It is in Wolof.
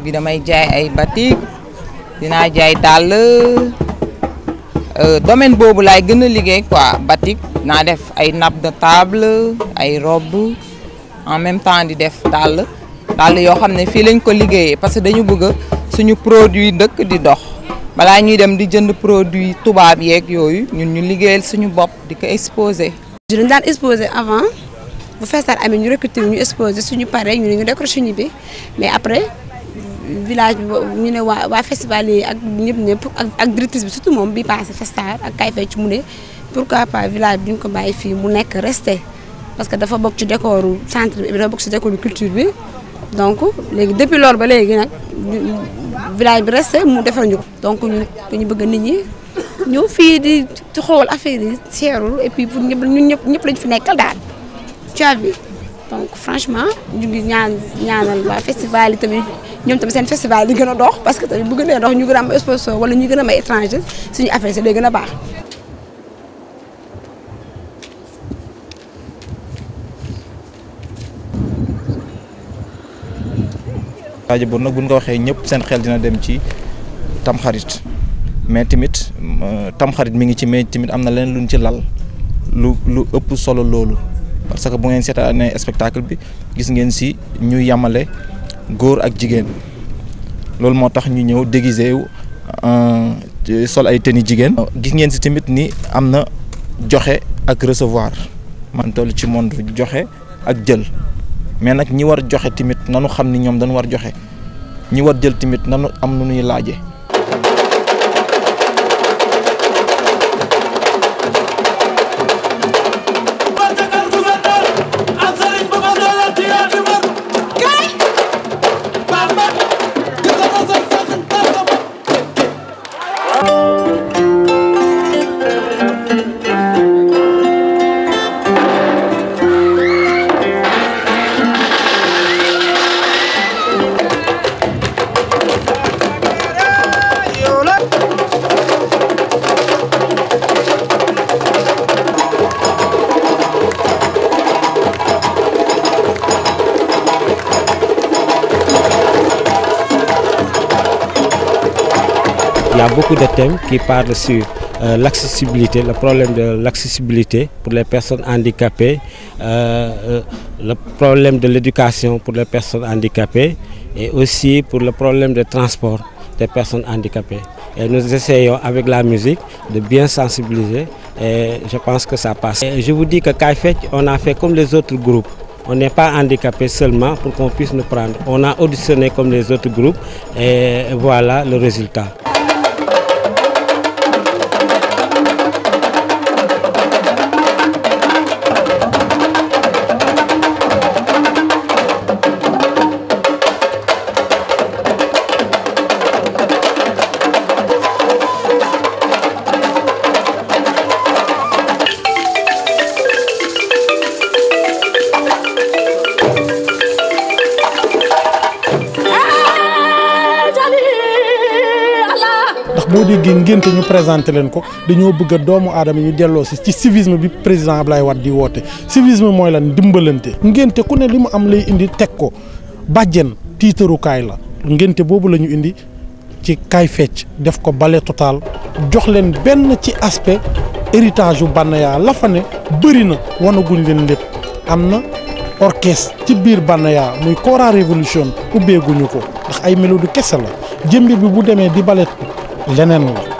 bi damay jaay ay batik dinaa jaay dàll domaine boobu laay gën a liggéey quoi batik naa def ay nappe de table ay robe en même temps di def dàll yoo xam ne fii lañ ko liggéeyee parce que dañu bëgg suñu produit dëkk di dox balaa ñuy dem di jënd produit tubaab yeeg yooyu ñun ñu liggéeyal suñu bopp di ko exposé. dañu daan exposé avant bu Festar amee ñu recruté ñu exposé suñu paree ñu décroché ñu bi mais après village bi ñu ne waa festival yi ak ñëpp ak directrice bi surtout moom bi passé Festar ak Kaay Fecc mu ne pourquoi pas village bi duñ ko bàyyi fii mu nekk resté parce que dafa bokk ci décoru centre bi dafa bokk ci décoru culture bi donc léegi depuis loolu ba léegi nag village bi resté mu defal ñu ko donc ñun dañu bëgg nit ñi ñëw fii di xool affaire yi seerul et puis pour ñun ñëpp lañu fi nekkal daal tu as vu donc franchement ñu ngi ñaanal waa festival yi tamit ñoom tamit seen festival yi gën a dox parce que tamit bu gënee dox ñu gën a am sponsor wala ñu gën a may étranger suñu affaire si day gën a baax. rajo boobu nag bu ñu ko waxee ñëpp seen xel dina dem ci tamxarit mais tamit tamxarit mi ngi ci mais tamit am na leneen luñ ci lal lu ëpp solo loolu parce que bu ngeen seetaanee spectacle bi gis ngeen si ñu yamale góor ak jigéen loolu moo tax ñu ñëw déguisé wu sol ay tenue jigéen. gis ngeen si tamit ni am na joxe ak recevoir man toll ci monde joxe ak jël. mais nag ñi war joxe tamit nanu xam ni ñoom dañu war joxe ñi war jël tamit nanu am nu ñuy laaje Il y a beaucoup de thèmes qui parlent sur l'accessibilité, le problème de l'accessibilité pour les personnes handicapées, le problème de l'éducation pour les personnes handicapées et aussi pour le problème de transport des personnes handicapées. Et nous essayons avec la musique de bien sensibiliser et je pense que ça passe. Et je vous dis que Kaay Fecc, on a fait comme les autres groupes. On n'est pas handicapé seulement pour qu'on puisse nous prendre. On a auditionné comme les autres groupes et voilà le résultat. boo déggee ngénte ñu présenté leen ko dañoo bëgg a doomu aadama ñu delloo si ci civisme bi président Ablaye Wade di woote civisme mooy lan dimbalante ngénte ku ne li mu am lay indi teg ko bàjjen tiitarukaay la ngénte boobu la ñu indi ci Kaay Fecc def ko ballet total jox leen benn ci aspect héritage yu Banaya la fa ne bëri na wanaguñ leen lépp am na orchestre ci biir Banaya muy Kora Révolution ubbeeguñu ko ndax ay mélodie kese la jëmbi bi bu demee di ballet leneen la